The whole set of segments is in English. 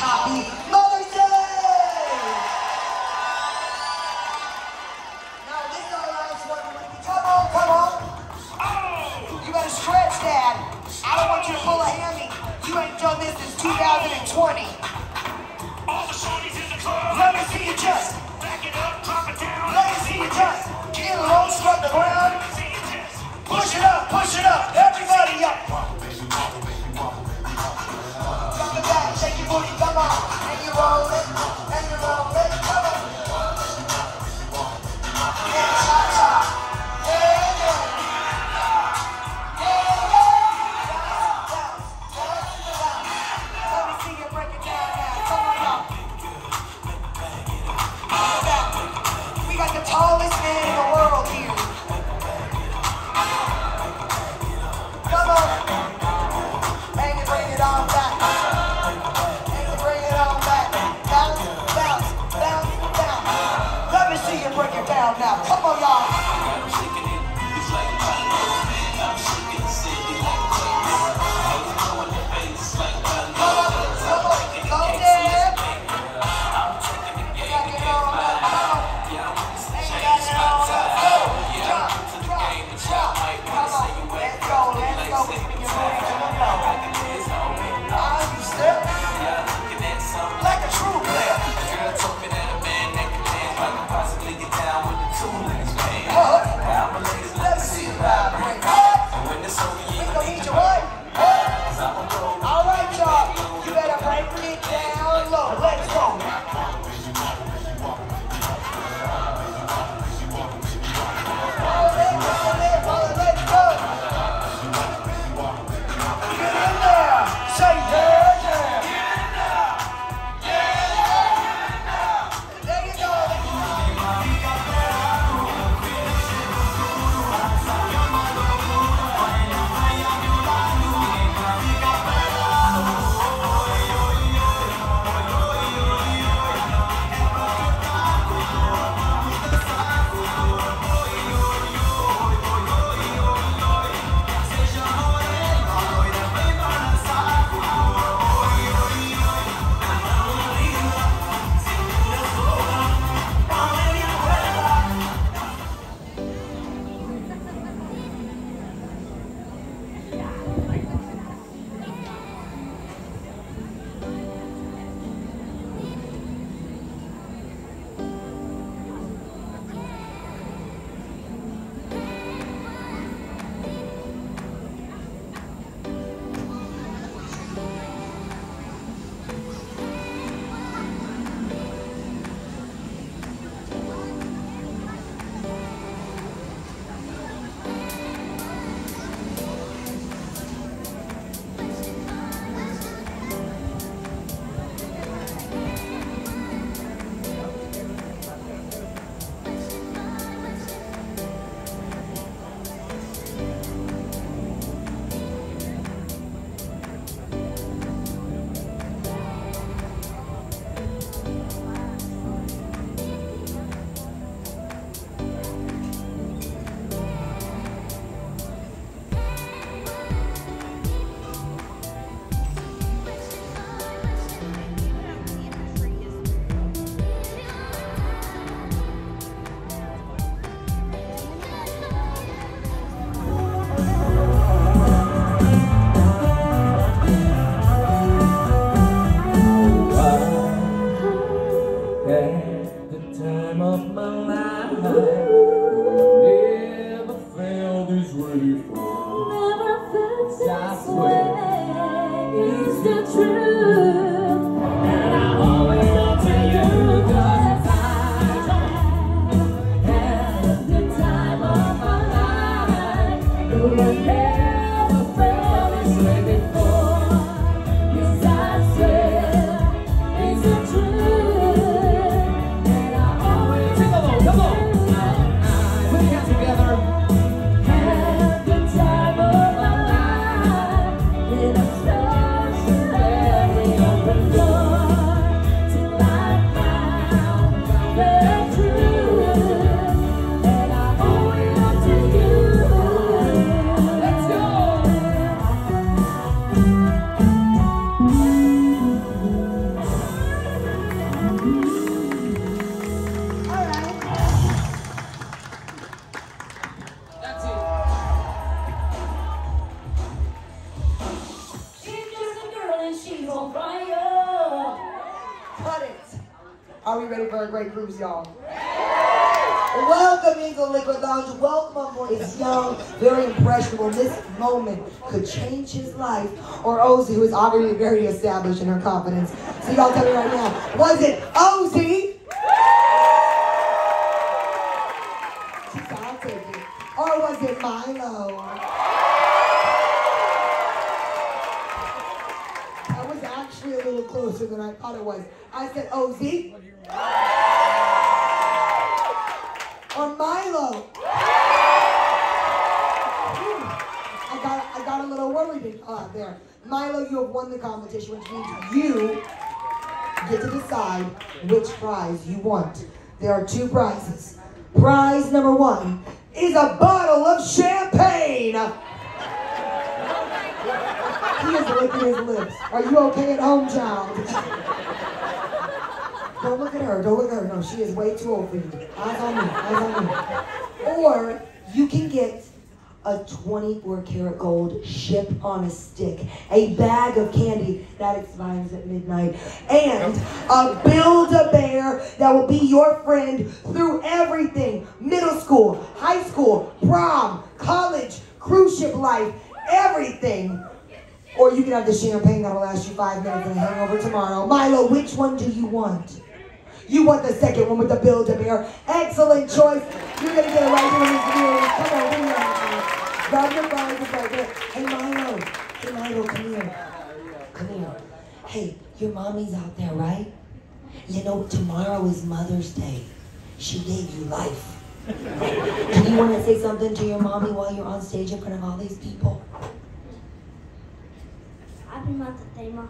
Happy Mother's Day! Now this is our last one. Come on, come on. Oh! You better stretch that. I don't want you to pull a hammy. You ain't done this since 2020. All the shorties in the club. Let me see you just. Back it up, drop it down. Let me see you just. Get low, struck the ground. Push it up, everybody up. Drop it back, shake your booty, come on. And you roll it, come on. Yeah, cha-cha. Yeah, yeah. Yeah, yeah. Let me see you break it down now. Come on up. We got the tallest man in the world here. Come on. And you bring it on back. And you bring it on back. Bounce, bounce, bounce, bounce. Let me see you break it down now. Come on, y'all. Like a true player. Girl told me that a man that can dance I can possibly get down with the two legs, man. Now, my ladies, let me see you vibrate. And when it's over, you ain't gonna need your what? All right, y'all. You better break it down low. Let's go. Roll it, let's go. Get in there. Say yeah. Cut it. Are we ready for a great cruise, y'all? Welcome into Liquid Lounge. Welcome on board. It's young, very impressionable. This moment could change his life. Or Ozzy, who is already very established in her confidence. So y'all tell me right now, was it Ozzy? I'll take it. Or was it Milo? I was actually a little closer than I thought it was. I said Ozzy. Or Milo. I got a little worried there. Milo, you have won the competition, which means you get to decide which prize you want. There are 2 prizes. Prize number 1 is a bottle of champagne. He is licking his lips. Are you okay at home, child? Don't look at her. Don't look at her. No, she is way too old for you. Eyes on me. Eyes on me. Or you can get a 24-karat gold ship on a stick, a bag of candy that expires at midnight, and a Build-A-Bear that will be your friend through everything: middle school, high school, prom, college, cruise ship life, everything. Or you can have the champagne that'll last you 5 minutes and a hangover tomorrow. Milo, which one do you want? You want the second one with the Build-A-Bear. Excellent choice. You're going to get it right here in this video. Come on, bring it on. Grab your prizes right there. Hey, Milo. Hey, Milo, come here. Come here. Hey, your mommy's out there, right? You know, tomorrow is Mother's Day. She gave you life. Do you want to say something to your mommy while you're on stage in front of all these people? Happy Mother's Day, Mom.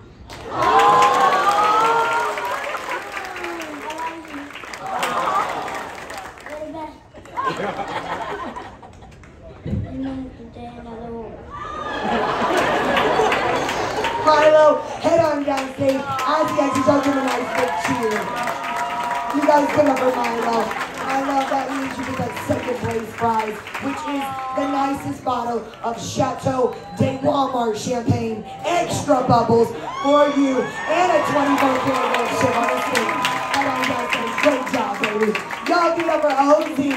Milo, head on downstage as he actually does him a nice big cheer. You guys put up for Milo. I love that means you get that second place prize, which is the nicest bottle of Chateau de Walmart champagne, extra bubbles for you, and a 24-karat gold ship on the stage. Head on downstage. Great job, baby. Y'all get up for Ozzy.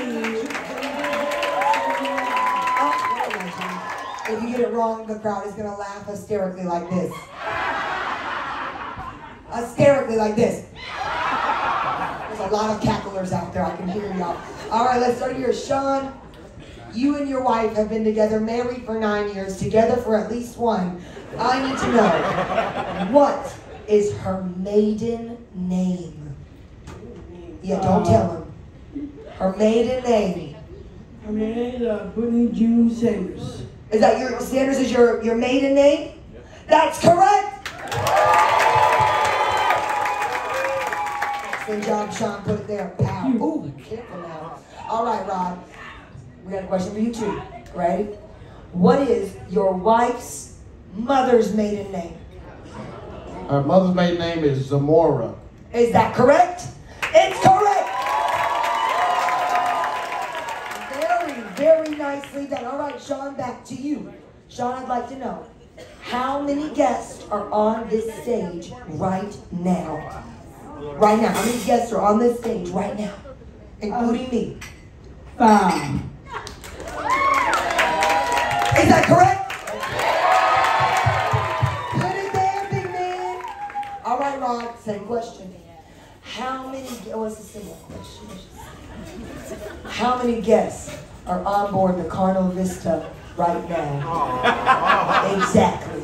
If you get it wrong, the crowd is going to laugh hysterically like this. Hysterically like this. There's a lot of cacklers out there. I can hear y'all. All right, let's start here. Sean, you and your wife have been together, married for 9 years, together for at least 1. I need to know, what is her maiden name? Yeah, don't tell him. Her maiden name. Her name is Brittany June Sanders. Is that your, Sanders is your maiden name? That's correct! Excellent job, Sean. Put it there. Pow. Ooh, careful now. All right, Rod. We got a question for you too. Ready? What is your wife's mother's maiden name? Her mother's maiden name is Zamora. Is that correct? It's correct! Very nicely done. All right, Sean, back to you. Sean, I'd like to know, how many guests are on this stage right now? Right now. How many guests are on this stage right now? Including me. 5. Is that correct? Put it there, big man. All right, Rod, same question. How many, oh, it's a similar question. How many guests are on board the Carnival Vista right now? Exactly.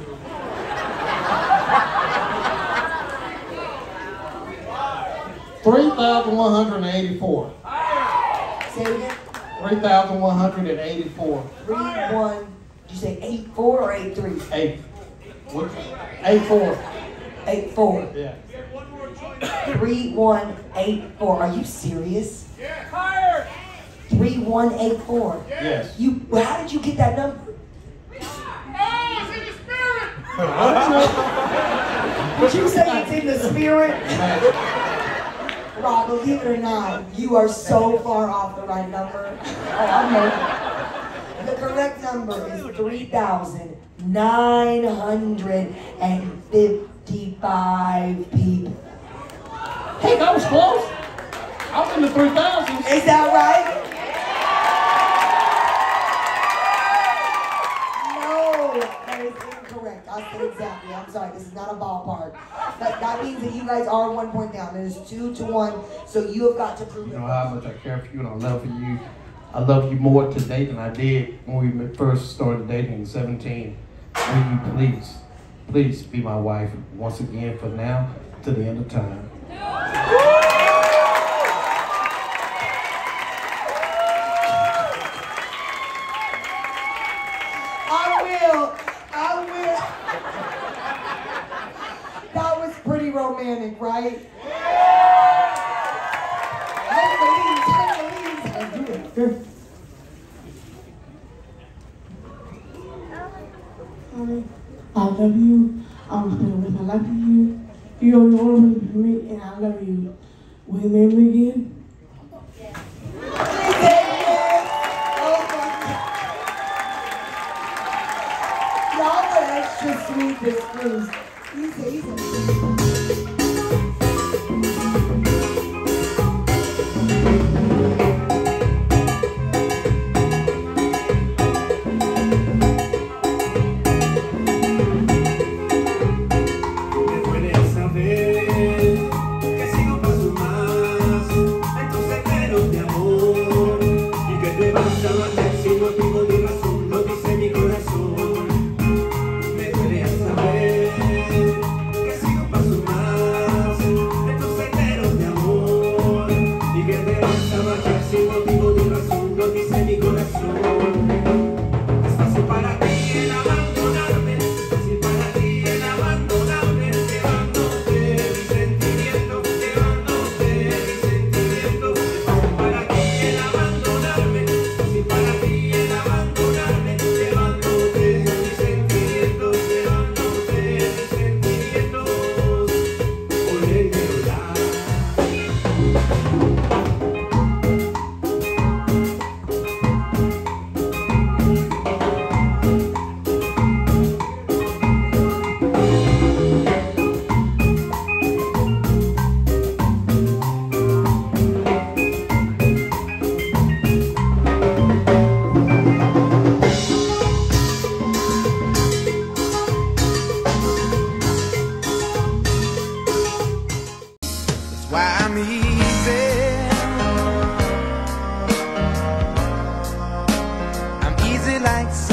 3,184. Say it again. 3,184. 3-1. Did you say 8-4 or 8-3? 8. What? 8-4. 8-4. Yeah. 3-1-8-4. Are you serious? Yeah. Higher. 3-1-8-4. Yes. You. How did you get that number? Did you say it's in the spirit? Rob, believe it or not, you are so far off the right number. Oh, I'm hurt. The correct number is 3,955 people. close. I was in the 3,000s. Is that right? No, that is incorrect. I said exactly. I'm sorry. This is not a ballpark. That means that you guys are 1 point down. It is 2-1. So you have got to prove it. You know how much I care for you and I love you. I love you more today than I did when we first started dating in 17. Will you please be my wife once again from now to the end of time. I will. That was pretty romantic, right? Honey, I love you. I'm spending with my life with you. You're the only one for me, and I love you. Will you marry me again? Y'all are extra sweet this cruise. He's why I'm easy. I'm easy like